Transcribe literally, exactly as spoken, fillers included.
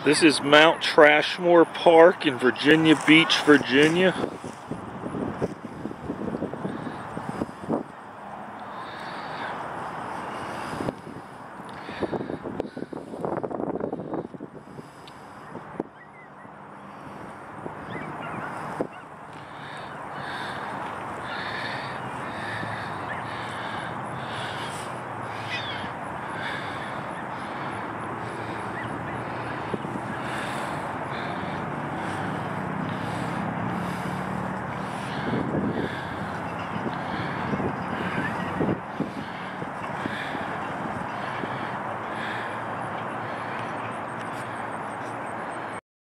This is Mount Trashmore Park in Virginia Beach, Virginia.